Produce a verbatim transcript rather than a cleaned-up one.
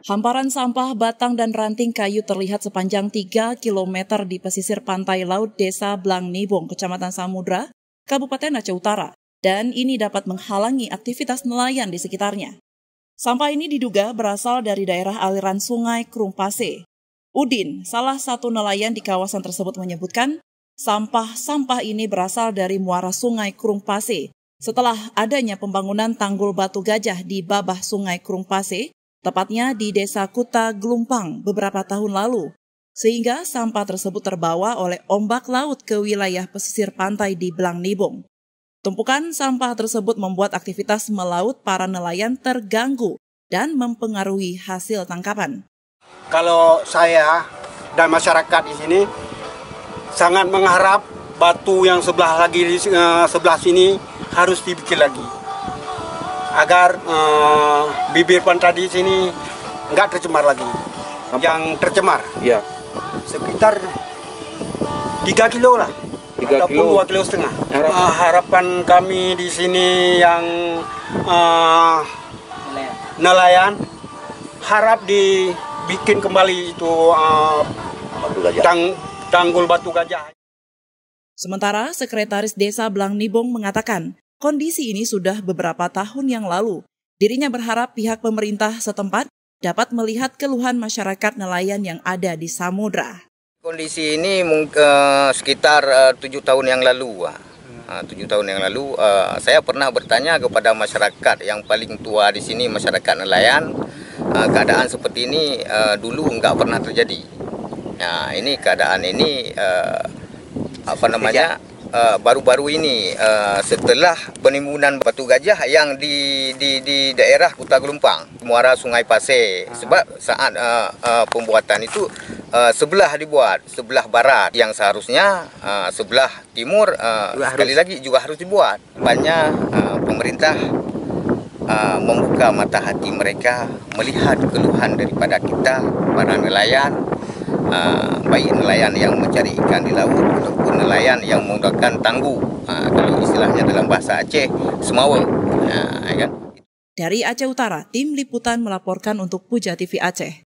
Hamparan sampah, batang, dan ranting kayu terlihat sepanjang tiga kilometer di pesisir pantai laut Desa Blangnibong, Kecamatan Samudra, Kabupaten Aceh Utara, dan ini dapat menghalangi aktivitas nelayan di sekitarnya. Sampah ini diduga berasal dari daerah aliran sungai Krumpase. Udin, salah satu nelayan di kawasan tersebut menyebutkan, sampah-sampah ini berasal dari muara sungai Krumpase setelah adanya pembangunan tanggul batu gajah di babah sungai Krumpase, tepatnya di Desa Kuta Gelumpang beberapa tahun lalu, sehingga sampah tersebut terbawa oleh ombak laut ke wilayah pesisir pantai di Blangnibong. Tumpukan sampah tersebut membuat aktivitas melaut para nelayan terganggu dan mempengaruhi hasil tangkapan. Kalau saya dan masyarakat di sini sangat mengharap batu yang sebelah lagi di uh, sebelah sini harus dibikin lagi, agar uh, bibir pantai di sini nggak tercemar lagi. Apa? Yang tercemar, ya, sekitar tiga kilo lah, ataupun dua kilo setengah. Harapan. Uh, harapan kami di sini yang uh, nelayan harap dibikin kembali itu uh, tang, tanggul batu gajah. Sementara Sekretaris Desa Blangnibong mengatakan, kondisi ini sudah beberapa tahun yang lalu. Dirinya berharap pihak pemerintah setempat dapat melihat keluhan masyarakat nelayan yang ada di samudra. Kondisi ini uh, sekitar uh, tujuh tahun yang lalu. Uh, tujuh tahun yang lalu uh, saya pernah bertanya kepada masyarakat yang paling tua di sini, masyarakat nelayan. Uh, keadaan seperti ini uh, dulu nggak pernah terjadi. Nah, ini keadaan ini uh, apa namanya? baru-baru uh, ini uh, setelah penimbunan batu gajah yang di di di daerah Kuta Gelumpang, muara Sungai Pasir. Sebab saat uh, uh, pembuatan itu uh, sebelah dibuat, sebelah barat yang seharusnya uh, sebelah timur uh, sekali harus. lagi juga harus dibuat. Banyak uh, pemerintah uh, membuka mata hati mereka melihat keluhan daripada kita para nelayan. Uh, baik nelayan yang mencari ikan di laut ataupun nelayan yang menggunakan tangguh, uh, kalau istilahnya dalam bahasa Aceh, semawa. Uh, kan? Dari Aceh Utara, tim liputan melaporkan untuk Puja T V Aceh.